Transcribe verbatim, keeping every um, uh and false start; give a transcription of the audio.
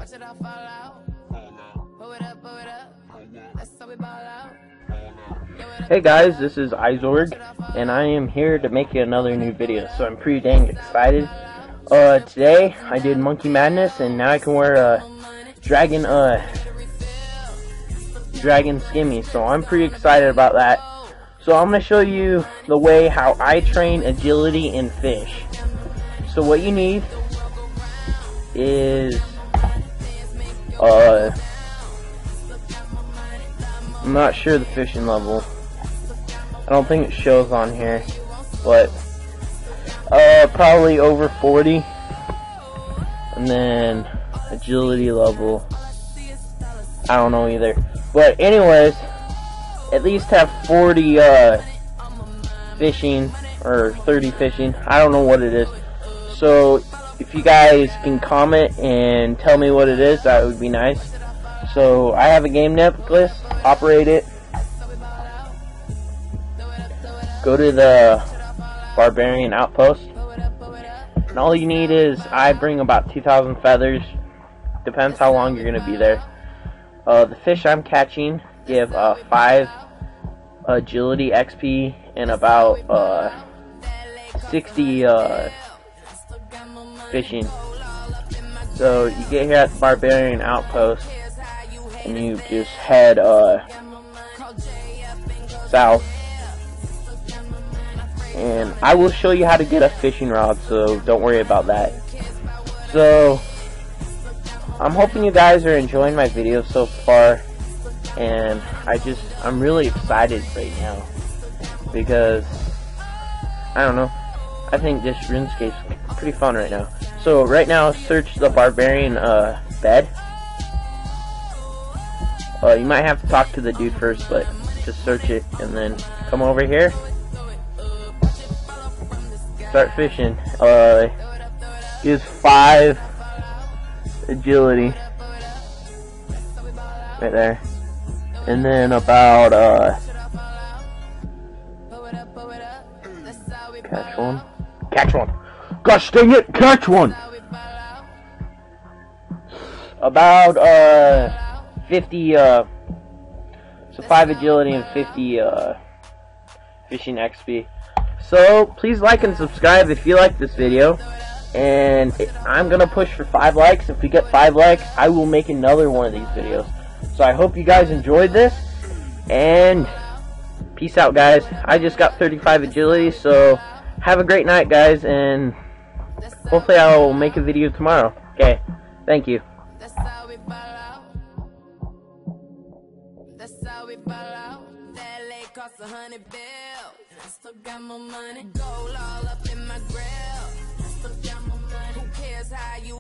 Hey guys, this is agil, and I am here to make you another new video, so I'm pretty dang excited. Uh, today I did Monkey Madness, and now I can wear a dragon, uh, dragon skimmy, so I'm pretty excited about that. So I'm going to show you the way how I train agility in fish. So what you need is, uh, I'm not sure the fishing level. I don't think it shows on here, but uh, probably over forty. And then agility level, I don't know either. But anyways, at least have forty uh, fishing or thirty fishing. I don't know what it is. So if you guys can comment and tell me what it is, that would be nice. So I have a game necklace. Operate it. Go to the barbarian outpost, and all you need is, I bring about two thousand feathers. Depends how long you're gonna be there. Uh, the fish I'm catching give uh, five agility X P and about uh, sixty uh, fishing. So you get here at the barbarian outpost, and you just head uh, south. And I will show you how to get a fishing rod, so don't worry about that. So I'm hoping you guys are enjoying my videos so far, and I just I'm really excited right now because I don't know, I think this RuneScape's pretty fun right now. So right now, search the barbarian uh, bed. Uh, you might have to talk to the dude first, but just search it and then come over here. Start fishing. Uh, gives five agility right there, and then about uh, catch one, catch one. Gosh dang it, catch one. About uh, fifty. Uh, so five agility and fifty uh, fishing X P. So please like and subscribe if you like this video, and I'm gonna push for five likes. If we get five likes, I will make another one of these videos. So I hope you guys enjoyed this, and peace out, guys. I just got thirty-five agility, so have a great night, guys, and hopefully I will make a video tomorrow. Okay, thank you. That's how we ball out. That lake costs a hundred bills. I still got my money. Go.